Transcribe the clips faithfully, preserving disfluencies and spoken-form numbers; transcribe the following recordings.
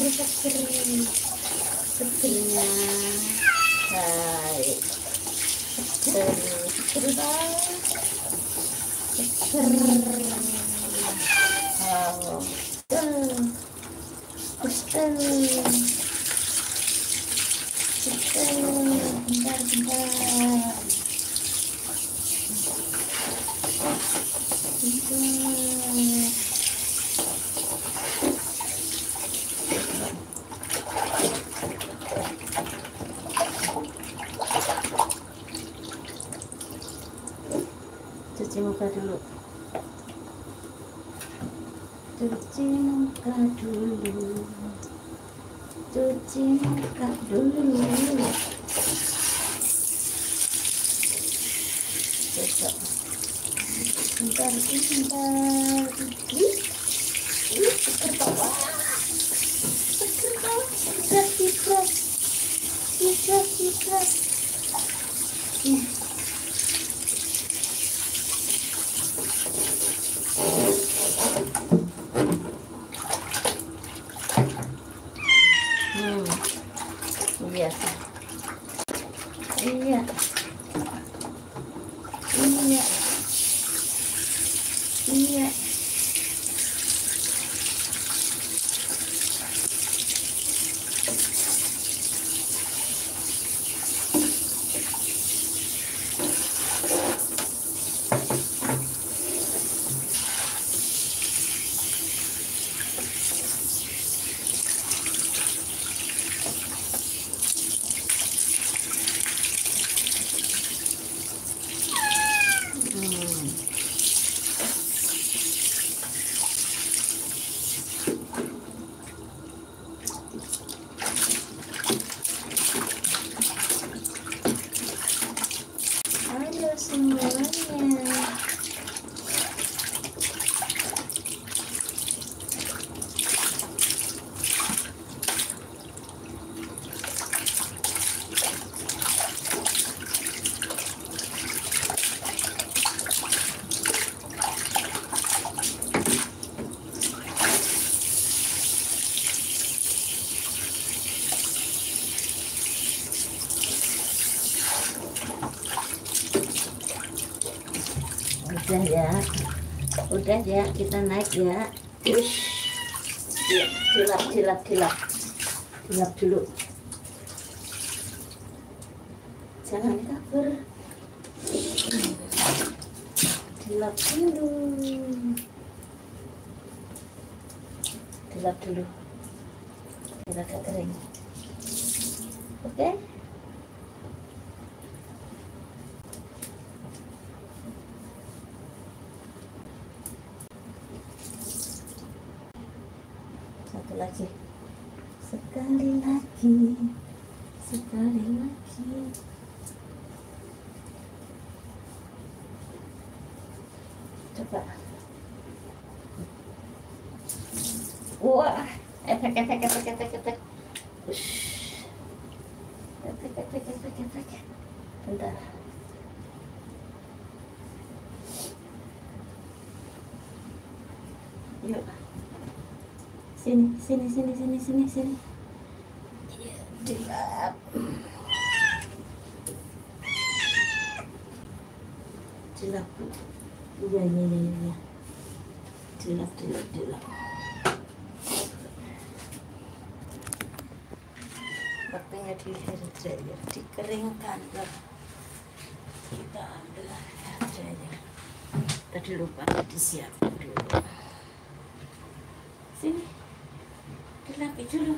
seger, segernya baik, seger, seger banget, seger, wow, seger, seger, bentar, bentar, bentar. Cuci muka dulu, cuci muka dulu, cuci muka dulu. Coba, bentar, bentar. Ih, ih, seger banget, seger banget, seger, seger, seger, seger. Ih. Hmm, biasa. Iya, iya, iya. Hmm. Halo semuanya. Udah ya, udah ya, kita naik ya. Ush. Ya, dilap, dilap, dilap, dilap dulu. Jangan kabur. Dilap dulu, dilap dulu, biar agak kering. Oke. Satu lagi, sekali lagi, sekali lagi. Coba. Wah, efek, efek, efek, efek, efek. Ush. Efek, efek, efek, efek. Bentar. Yuk. Sini, sini, sini, sini, sini, sini. Dilap. Dilap. Iya, iya, iya, iya. Dilap, dilap, dilap. Waktunya di hair dryer, dikeringkan. Kita ambil hair dryer. Tadi lupa disiapkan dulu. Sini, dilapi dulu.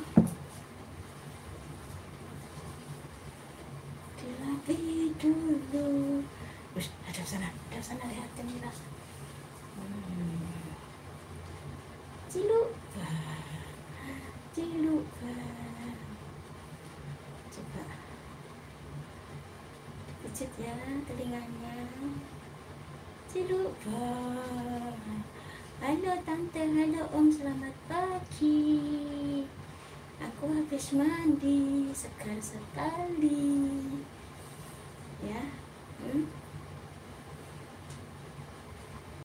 Dilapi dulu. Wih, ada sana, ada sana, lihatin kita. Hmm. Cilupa, cilupa. Coba pijit ya telinganya. Cilupa. Halo tante, halo om, selamat pagi. Aku habis mandi, segar sekali. Ya, hmm?